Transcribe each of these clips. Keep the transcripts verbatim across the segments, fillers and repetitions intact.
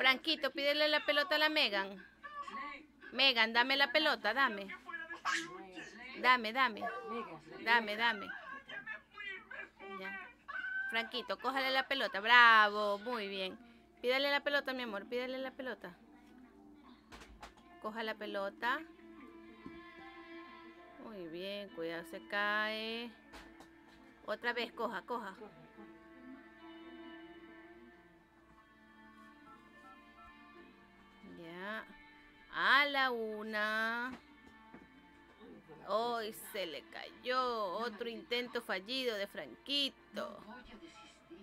Franquito, pídele la pelota a la Megan. Megan, dame la pelota, dame. Dame, dame. Dame, dame. Ya. Franquito, cójale la pelota. Bravo, muy bien. Pídale la pelota, mi amor, pídale la pelota. Coja la pelota. Muy bien, cuidado, se cae. Otra vez, coja, coja. Ya. A la una. Hoy se le cayó. Otro intento fallido de Franquito. No voy a desistir.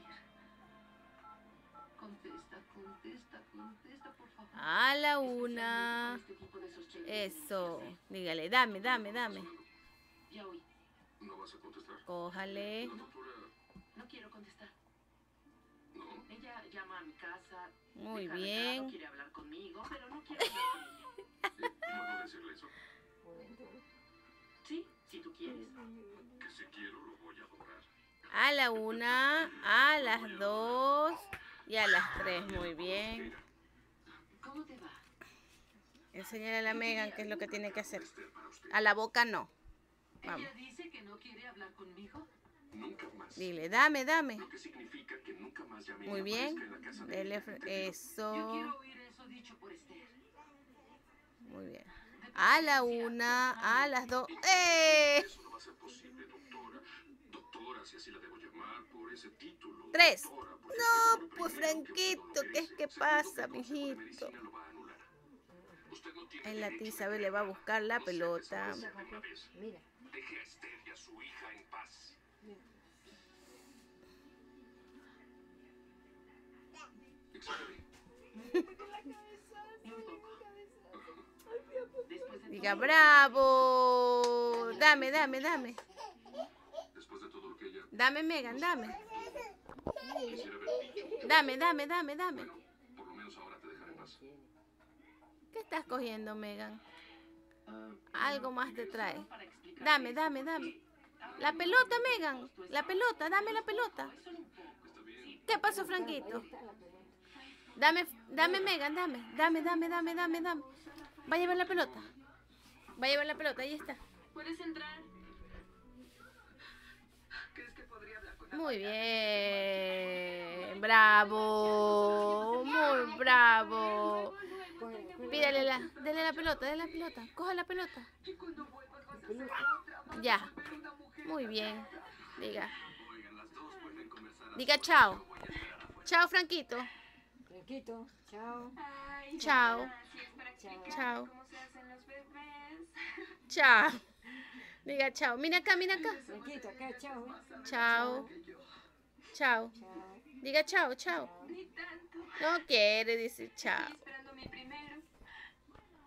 Contesta, contesta, contesta, por favor. A la una. Eso. Dígale, dame, dame, dame. Ya oí. ¿No vas a contestar? Cójale. No quiero contestar. Ella llama a mi casa. Muy deja bien. recado, quiere hablar conmigo, pero no quiero hablar con ella. ¿Puedo decirle eso? Sí, si tú quieres. Que si quiero lo voy a lograr. A la una, a las dos y a las tres. Muy bien. ¿Cómo te va? Enséñale a la Megan qué es lo que tiene que hacer. A la boca no. Vamos. Ella dice que no quiere hablar conmigo. Nunca más. Dile, dame, dame. Lo que significa que nunca más llame Muy y bien. aparezca en la casa de Dele, ella. fre- Yo eso. quiero oír eso dicho por Esther. Muy bien. A la una, a las dos. ¡Eh! Eso no va a ser posible, doctora. Doctora, si así la debo llamar, por ese título. Tres. Doctora, porque No, primero, pues primero, que usted no Franquito, lo ¿qué es merece. que Segundo, pasa, el Consejo de mijito? Medicina lo va a anular. Usted no tiene En la derecho de Isabel le va a buscar la No se pelota. desaparece de una vez. Mira. Deje a Esther y a su hija en paz. Exagere. Un poco. Después de Diga, todo, bravo. Dame, dame, dame. Después de todo lo que ella Dame, Megan, dame. quisiera haber dicho. Dame, dame, dame, dame. Bueno, por lo menos ahora te dejaré en paz. ¿Qué estás cogiendo, Megan? ah, Algo más te trae. para explicar Dame, dame, dame. La pelota, Megan. La pelota, dame la pelota. solo un poco. Está bien. ¿Qué pasó, Franquito? Dame, dame, Megan, dame. Dame, dame, dame, dame, dame. Va a llevar la pelota. Va a llevar la pelota, ahí está. ¿Puedes entrar? ¿Crees que podría hablar con Muy bien. Bravo. Muy bravo. Pídale la, dele la pelota, dele la pelota. Coja la pelota. Ya. Muy bien. Diga. Diga chao. Chao, Franquito. Franquito, chao. Ay, Chao. gracias para explicar Chao. cómo se hacen los bebés. Chao. Diga chao. Mira acá, mira acá. Franquito, acá, chao. Chao. Chao. Chao. Diga chao, chao. Ni tanto. No quiere decir chao. Espera